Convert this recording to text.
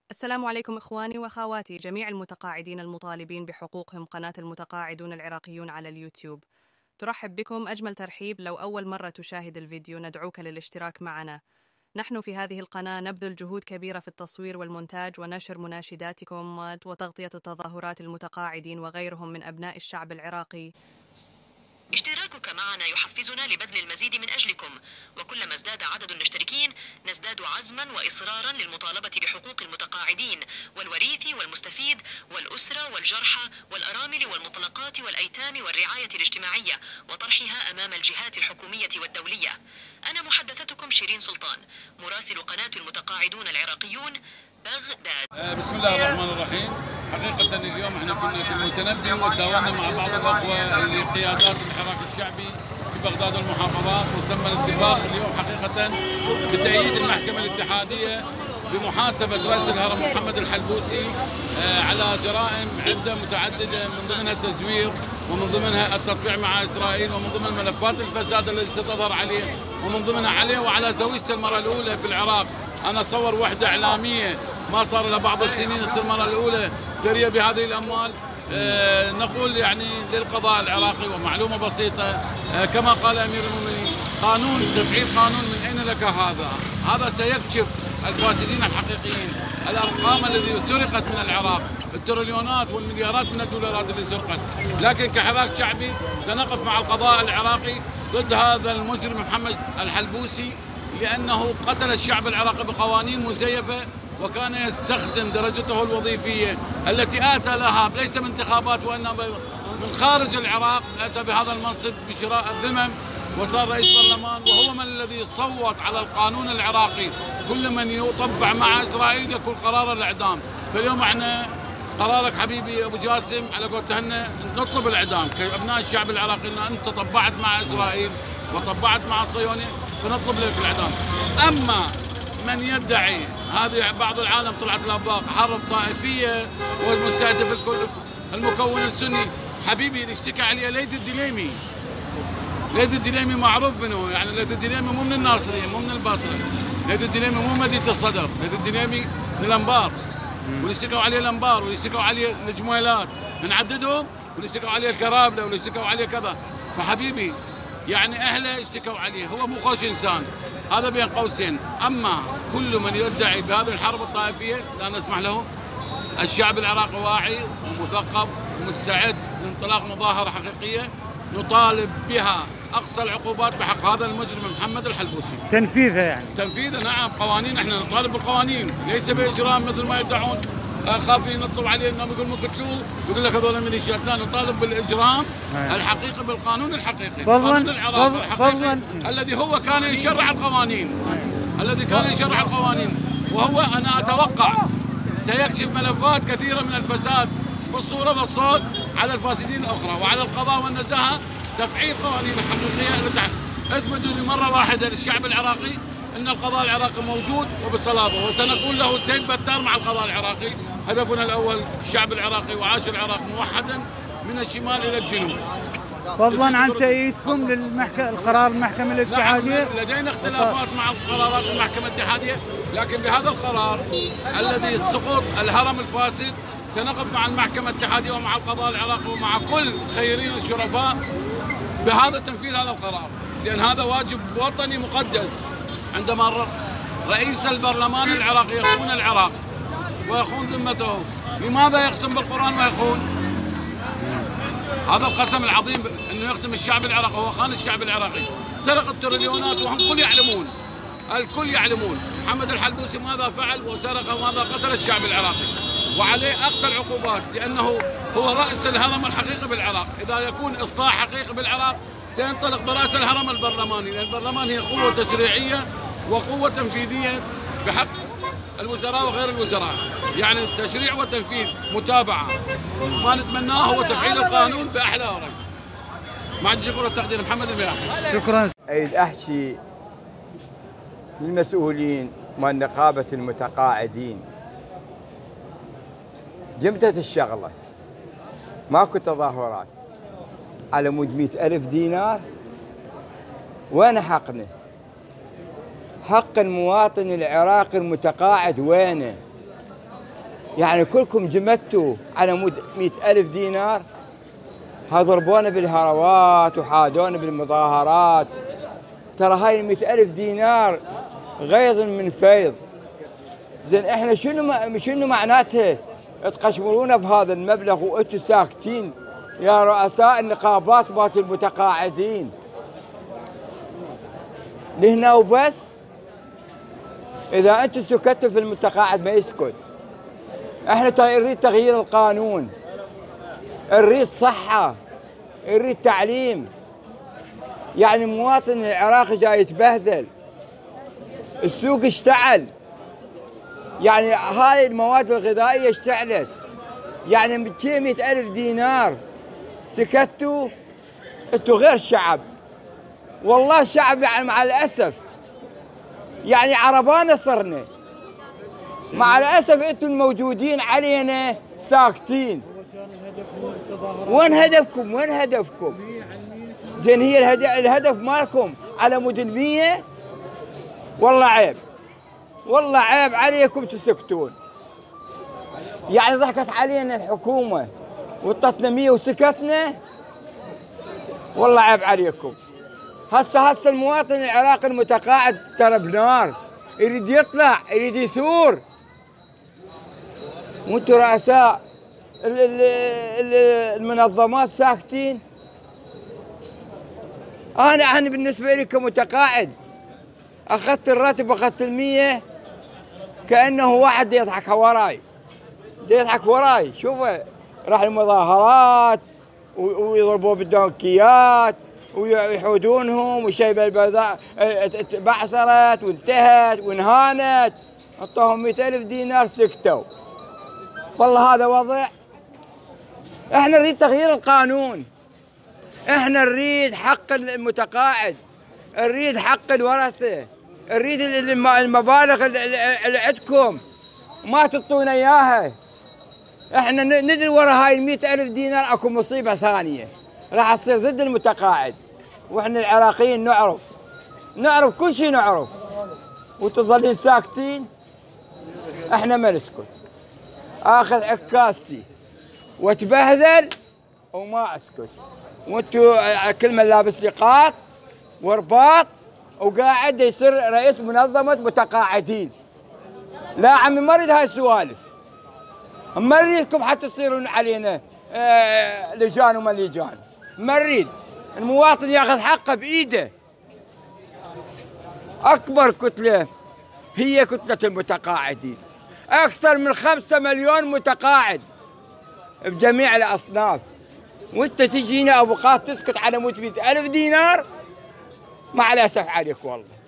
السلام عليكم إخواني وأخواتي جميع المتقاعدين المطالبين بحقوقهم. قناة المتقاعدون العراقيون على اليوتيوب ترحب بكم أجمل ترحيب. لو أول مرة تشاهد الفيديو ندعوك للاشتراك معنا. نحن في هذه القناة نبذل جهود كبيرة في التصوير والمونتاج ونشر مناشداتكم وتغطية التظاهرات المتقاعدين وغيرهم من أبناء الشعب العراقي. اشتراكك معنا يحفزنا لبذل المزيد من أجلكم، وكلما ازداد عدد المشتركين نزداد عزما وإصرارا للمطالبة بحقوق المتقاعدين والوريث والمستفيد والأسرة والجرحى والأرامل والمطلقات والأيتام والرعاية الاجتماعية وطرحها أمام الجهات الحكومية والدولية. أنا محدثتكم شيرين سلطان، مراسل قناة المتقاعدون العراقيون، بغداد. بسم الله الرحمن الرحيم. حقيقة اليوم احنا كنا في المتنبي وتداولنا مع بعض الأخوة لقيادات الحراك الشعبي في بغداد والمحافظات، وسمى الاتفاق اليوم حقيقة بتأييد المحكمة الاتحادية بمحاسبة رئيس الهرم محمد الحلبوسي على جرائم عدة متعددة، من ضمنها التزوير ومن ضمنها التطبيع مع إسرائيل ومن ضمن ملفات الفساد التي ستظهر عليه ومن ضمنها عليه وعلى زوجته المرة الأولى في العراق. أنا صور وحدة إعلامية ما صار لها بعض السنين المرة الأولى ثرية بهذه الأموال. نقول يعني للقضاء العراقي ومعلومة بسيطة، كما قال أمير المؤمنين، قانون تفعيل قانون من أين لك هذا سيكشف الفاسدين الحقيقيين. الأرقام التي سرقت من العراق، التريليونات والمليارات من الدولارات اللي سرقت، لكن كحراك شعبي سنقف مع القضاء العراقي ضد هذا المجرم محمد الحلبوسي، لأنه قتل الشعب العراقي بقوانين مزيفة، وكان يستخدم درجته الوظيفية التي آتى لها ليس من انتخابات وإنما من خارج العراق. أتى بهذا المنصب بشراء الذمم وصار رئيس برلمان، وهو من الذي صوت على القانون العراقي كل من يطبع مع إسرائيل يكون قرار الإعدام. فاليوم احنا قرارك حبيبي أبو جاسم على قولتهن نطلب الإعدام كأبناء الشعب العراقي، أن أنت طبعت مع إسرائيل وطبعت مع الصهيونية فنطلب لك الإعدام. أما من يدعي هذه بعض العالم طلعت الآفاق حرب طائفية والمستهدف الكل المكون السني، حبيبي اللي اشتكى عليه ليث الدليمي. ليث الدليمي معروف منه، يعني ليث الدليمي مو من الناصرية مو من الباصرة، ليث الدليمي مو مدينة الصدر، ليث الدليمي من الأنبار، واللي اشتكوا عليه الأنبار واللي اشتكوا عليه الجميلات نعددهم، واللي اشتكوا عليه الكرابلة واللي اشتكوا عليه كذا. فحبيبي يعني أهله اشتكوا عليه، هو مو خوش إنسان، هذا بين قوسين. أما كل من يدعي بهذه الحرب الطائفية لا نسمح له. الشعب العراقي واعي ومثقف ومستعد لانطلاق مظاهرة حقيقية نطالب بها أقصى العقوبات بحق هذا المجرم محمد الحلبوسي. تنفيذها يعني؟ تنفيذها نعم، قوانين، احنا نطالب بالقوانين ليس بإجرام مثل ما يدعون. خافين نطلب عليه انهم يقول مقتلوه يقول لك هذول ميليشيات، لا نطالب بالاجرام الحقيقي بالقانون الحقيقي، القانون العراقي الحقيقي الذي هو كان يشرع القوانين، الذي كان يشرع القوانين. وهو انا اتوقع سيكشف ملفات كثيره من الفساد بالصوره والصوت على الفاسدين الاخرى، وعلى القضاء والنزاهه تفعيل قوانين الحقيقيه التي اثبتوا لمره واحده للشعب العراقي ان القضاء العراقي موجود وبصلابه، وسنقول له سيف فتار مع القضاء العراقي. هدفنا الاول الشعب العراقي، وعاش العراق موحدا من الشمال الى الجنوب. فضلا عن تأييدكم للقرار المحكمة الاتحادية. نعم لدينا اختلافات مع قرارات المحكمة الاتحادية، لكن بهذا القرار الذي سقوط الهرم الفاسد سنقف مع المحكمة الاتحادية ومع القضاء العراقي ومع كل خيرين الشرفاء بهذا تنفيذ هذا القرار، لأن هذا واجب وطني مقدس. عندما رئيس البرلمان العراقي يخون العراق ويخون ذمته، لماذا يقسم بالقرآن ويخون؟ هذا القسم العظيم انه يخدم الشعب العراقي، هو خان الشعب العراقي، سرق التريليونات وهم الكل يعلمون محمد الحلبوسي ماذا فعل وسرق وماذا قتل الشعب العراقي، وعليه اقصى العقوبات لانه هو رأس الهرم الحقيقي بالعراق. اذا يكون اصلاح حقيقي بالعراق سينطلق برأس الهرم البرلماني، لأن البرلمان هي قوة تشريعية وقوة تنفيذية بحق الوزراء وغير الوزراء، يعني التشريع والتنفيذ متابعة. ما نتمناه هو تفعيل القانون بأحلى ورق. مع الشكر والتقدير، محمد الملاحي. شكرا. أريد أحكي للمسؤولين مال نقابة المتقاعدين، جمدت الشغلة، ماكو تظاهرات على مود 100,000 دينار. وين حقنا؟ حق المواطن العراقي المتقاعد وينه؟ يعني كلكم جمدتوا على مود 100,000 دينار. ضربونا بالهروات وحادونا بالمظاهرات. ترى هاي 100,000 دينار غيظ من فيض. زين احنا شنو معناتها تقشمرونا بهذا المبلغ وانتم ساكتين يا رؤساء النقابات مالت المتقاعدين؟ لهنا وبس؟ اذا انتم سكتوا في المتقاعد ما يسكت. احنا نريد تغيير القانون، نريد صحة، نريد تعليم. يعني المواطن العراقي جاي يتبهذل، السوق اشتعل، يعني هاي المواد الغذائية اشتعلت. يعني 200,000 دينار سكتوا. انتوا غير الشعب، والله الشعب يعني مع الأسف يعني عربانة صرنا. مع الأسف انتوا الموجودين علينا ساكتين. وين هدفكم؟ وين هدفكم؟ زين هي الهدف مالكم على مود 100؟ والله عيب، والله عيب عليكم تسكتون. يعني ضحكت علينا الحكومة وطتنا 100 وسكتنا. والله عيب عليكم. هسه المواطن العراقي المتقاعد ترى بنار، يريد يطلع، يريد يثور. وانتم رؤساء المنظمات ساكتين. أنا بالنسبة لي كمتقاعد أخذت الراتب، أخذت 100 كأنه واحد يضحك وراي، يضحك وراي. شوفوا راح المظاهرات ويضربوا بالدونكيات ويحودونهم وشيء البيضاء بعثرت وانتهت وانهانت. اعطوهم 100,000 دينار سكتوا. والله هذا وضع. احنا نريد تغيير القانون، احنا نريد حق المتقاعد، نريد حق الورثة، نريد المبالغ اللي عندكم ما تعطونا اياها. احنا ندري ورا هاي 100,000 دينار اكو مصيبة ثانية راح تصير ضد المتقاعد. واحنا العراقيين نعرف كل شيء نعرف. وتظلين ساكتين. احنا ما نسكت. اخذ عكاستي واتبهذل وما اسكت. وانتوا كل من لابس لقاط ورباط وقاعد يصير رئيس منظمة متقاعدين. لا عمي ما اريد هاي السوالف. ما نريدكم حتى تصيرون علينا لجان وما لجان. ما نريد. المواطن ياخذ حقه بايده. اكبر كتلة هي كتلة المتقاعدين. اكثر من 5 مليون متقاعد بجميع الاصناف. وانت تجينا ابو قاط تسكت على 100,000 دينار. مع الاسف عليك والله.